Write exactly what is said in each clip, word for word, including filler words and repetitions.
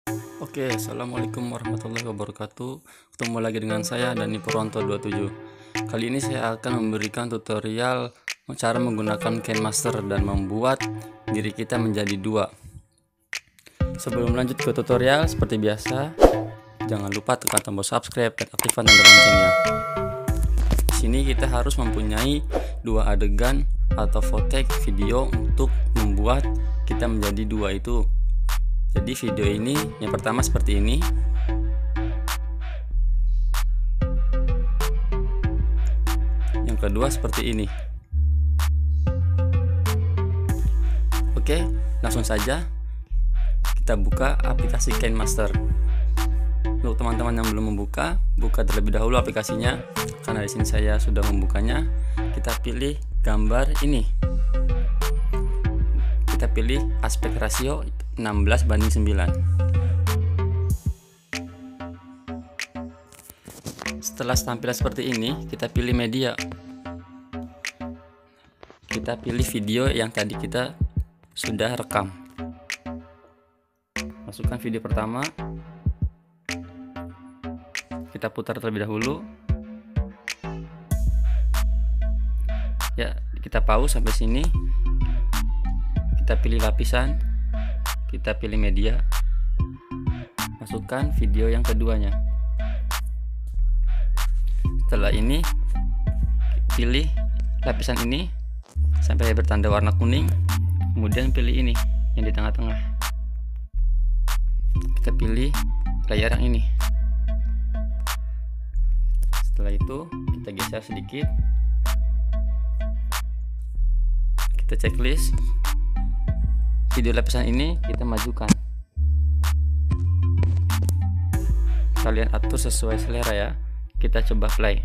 Oke, assalamualaikum warahmatullahi wabarakatuh. Ketemu lagi dengan saya Dani Purwanto dua puluh tujuh. Kali ini saya akan memberikan tutorial cara menggunakan KineMaster dan membuat diri kita menjadi dua. Sebelum lanjut ke tutorial, seperti biasa, jangan lupa tekan tombol subscribe dan aktifkan tanda loncengnya. Di sini kita harus mempunyai dua adegan atau footage video untuk membuat kita menjadi dua itu. Jadi video ini yang pertama seperti ini. Yang kedua seperti ini. Oke, langsung saja kita buka aplikasi KineMaster. Untuk teman-teman yang belum membuka, buka terlebih dahulu aplikasinya. Karena di sini saya sudah membukanya. Kita pilih gambar ini. Kita pilih aspek rasio enam belas banding sembilan. Setelah tampilan seperti ini, kita pilih media. Kita pilih video yang tadi kita sudah rekam. Masukkan video pertama. Kita putar terlebih dahulu. Ya, kita pause sampai sini. Kita pilih lapisan. Kita pilih media, masukkan video yang keduanya. Setelah ini pilih lapisan ini sampai bertanda warna kuning, kemudian pilih ini yang di tengah-tengah. Kita pilih layar yang ini. Setelah itu kita geser sedikit, kita checklist. Video lapisan ini kita majukan. Kalian atur sesuai selera ya. Kita coba play.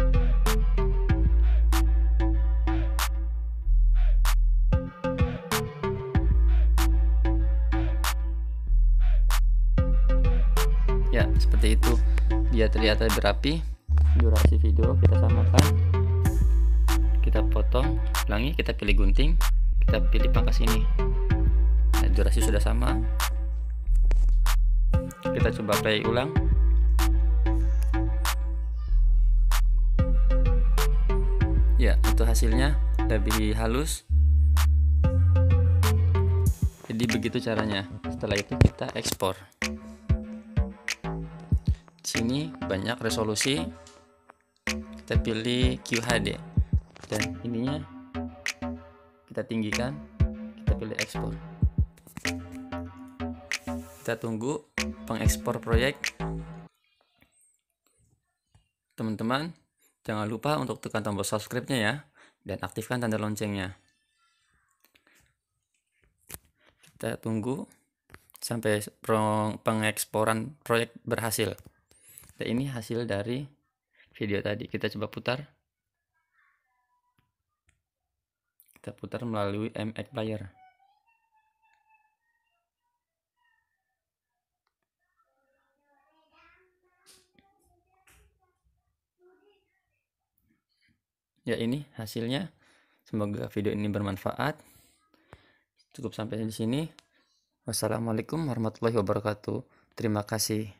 Ya, seperti itu. Biar terlihat lebih rapi. Durasi video kita samakan. Kita potong, ulangi, kita pilih gunting, kita pilih pangkas ini. Durasi sudah sama. Kita coba play ulang. Ya, itu hasilnya lebih halus. Jadi begitu caranya. Setelah itu kita ekspor. Di sini banyak resolusi. Kita pilih Q H D dan ininya kita tinggikan. Kita pilih ekspor. Kita tunggu pengekspor proyek. Teman-teman, jangan lupa untuk tekan tombol subscribe-nya ya, dan aktifkan tanda loncengnya. Kita tunggu sampai pengeksporan proyek berhasil. Dan ini hasil dari video tadi. Kita coba putar. Kita putar melalui M X Player. Ya, ini hasilnya. Semoga video ini bermanfaat. Cukup sampai di sini. Wassalamualaikum warahmatullahi wabarakatuh. Terima kasih.